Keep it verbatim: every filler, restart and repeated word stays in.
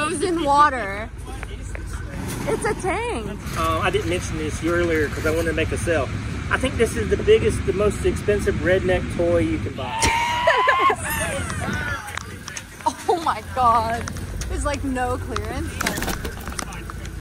frozen water. It's a tank. Uh, I didn't mention this earlier because I wanted to make a sale. I think this is the biggest, the most expensive redneck toy you can buy. Oh my god. There's like no clearance. But...